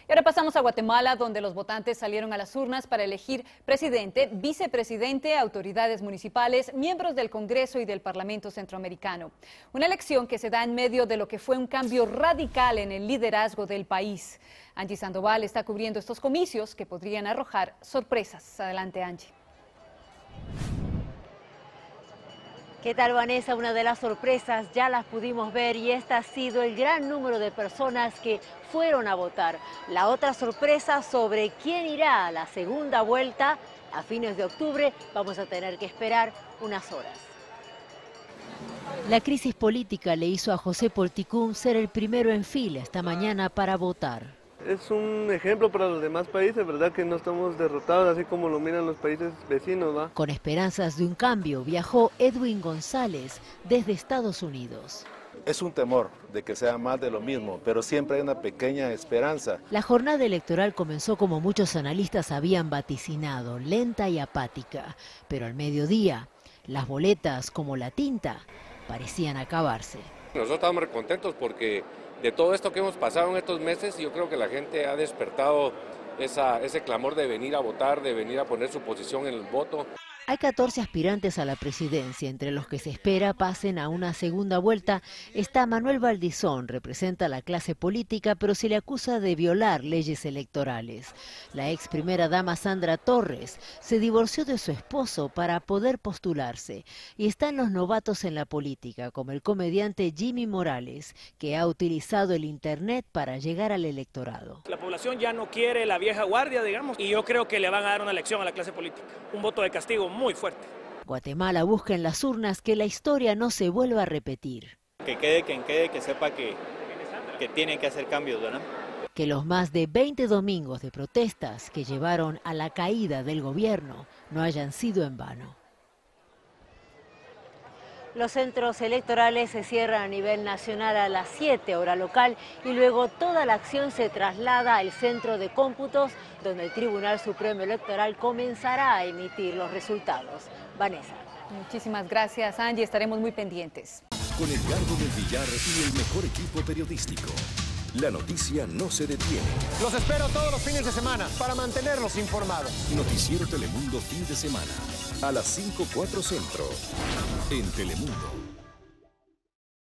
Y ahora pasamos a Guatemala, donde los votantes salieron a las urnas para elegir presidente, vicepresidente, autoridades municipales, miembros del Congreso y del Parlamento Centroamericano. Una elección que se da en medio de lo que fue un cambio radical en el liderazgo del país. Angie Sandoval está cubriendo estos comicios que podrían arrojar sorpresas. Adelante, Angie. ¿Qué tal, Vanessa? Una de las sorpresas ya las pudimos ver y este ha sido el gran número de personas que fueron a votar. La otra sorpresa sobre quién irá a la segunda vuelta a fines de octubre, vamos a tener que esperar unas horas. La crisis política le hizo a José Polticum ser el primero en fila esta mañana para votar. Es un ejemplo para los demás países, ¿verdad? Que no estamos derrotados así como lo miran los países vecinos, ¿va? Con esperanzas de un cambio, viajó Edwin González desde Estados Unidos. Es un temor de que sea más de lo mismo, pero siempre hay una pequeña esperanza. La jornada electoral comenzó como muchos analistas habían vaticinado, lenta y apática. Pero al mediodía, las boletas como la tinta parecían acabarse. Nosotros estamos muy contentos porque de todo esto que hemos pasado en estos meses, yo creo que la gente ha despertado ese clamor de venir a votar, de venir a poner su posición en el voto. Hay 14 aspirantes a la presidencia, entre los que se espera pasen a una segunda vuelta. Está Manuel Valdizón, representa a la clase política, pero se le acusa de violar leyes electorales. La ex primera dama Sandra Torres se divorció de su esposo para poder postularse. Y están los novatos en la política, como el comediante Jimmy Morales, que ha utilizado el internet para llegar al electorado. La población ya no quiere la vieja guardia, digamos, y yo creo que le van a dar una lección a la clase política, un voto de castigo muy fuerte. Guatemala busca en las urnas que la historia no se vuelva a repetir. Que quede quien quede, que sepa que tiene que hacer cambios, ¿verdad? Que los más de 20 domingos de protestas que llevaron a la caída del gobierno no hayan sido en vano. Los centros electorales se cierran a nivel nacional a las 7 hora local y luego toda la acción se traslada al centro de cómputos donde el Tribunal Supremo Electoral comenzará a emitir los resultados. Vanessa. Muchísimas gracias, Angie. Estaremos muy pendientes. Con Edgardo del Villar y el mejor equipo periodístico, la noticia no se detiene. Los espero todos los fines de semana para mantenerlos informados. Noticiero Telemundo fin de semana a las 5:04 Centro en Telemundo.